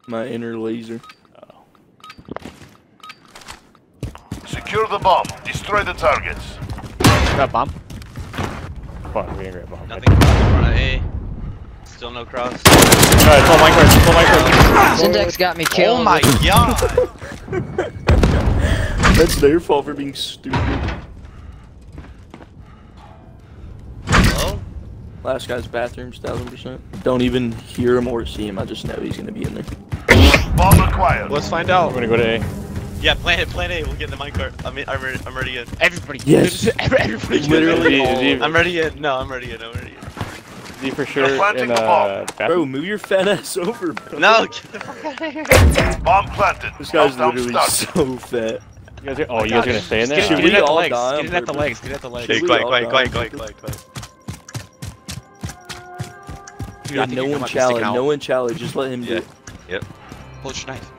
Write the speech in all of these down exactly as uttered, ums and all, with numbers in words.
My inner laser. Oh. Secure the bomb. Destroy the targets. Got bomb. Fuck, we didn't get bomb. Nothing in front of A. Still no cross. Alright, it's all minecart, it's all minecart. Syntax got me killed. Oh my god! That's their fault for being stupid. Hello? Last guy's bathrooms, thousand percent. Don't even hear him or see him. I just know he's gonna be in there. Bomb acquired. Let's find out. I'm gonna go to A. Yeah, plan it, plan A. We'll get in the minecart. I'm, in, I'm, ready, I'm ready in. Everybody. Yes. Everybody. Literally. Is he, I'm ready in. No, I'm ready in. I'm ready in. is he for sure You're planting in the uh, bomb. Bro, bathroom? move your fat ass over, bro. No, get the fuck out of here. Bomb planted. This guy's Countdown literally started. so fat. You guys are, oh, you guys are gonna stay in there? Get, Should get we in at the all legs. die Get on in at the purpose? legs. Get in at the legs. Should we quiet, all quiet, die quiet, on quiet, purpose? quiet, quiet. Dude, Yeah, I think no you're one about to stick challenge, out. no one challenge. Just let him do Yeah. it. Yep. Hold your knife.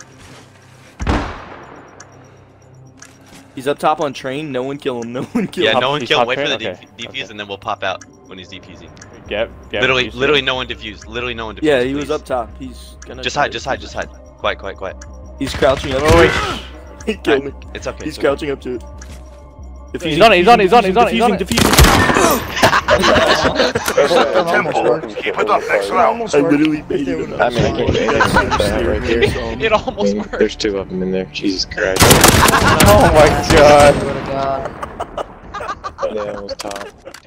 He's up top on train. No one kill him. No one kill Yeah, him. no one He's kill him. top Wait for the train? def Okay, defuse, okay. and then we'll pop out when he's defusing. Get, get Literally, used to literally it. no one defused. Literally no one defused. Yeah, he was please. up top. He's gonna. Just try hide, to just hide, defuse just it. hide. Quiet, quiet, quiet. He's crouching up. Oh, wait. He killed me. It's okay. He's it's okay. crouching up to it. He's on it, he's on it, he's on it, he's on it, he's on it. Defusing, Set the tempo. Keep it up next round. defusing. I literally baited him. I mean, I can't get that right there. It almost I mean, worked. there's two of them in there. Jesus Christ. Oh my god. Swear to God. Yeah, it was top.